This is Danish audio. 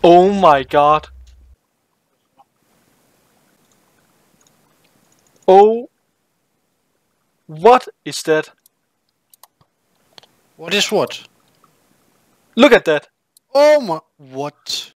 Oh my god. Oh. What is that? What is what? Look at that. Oh my... What?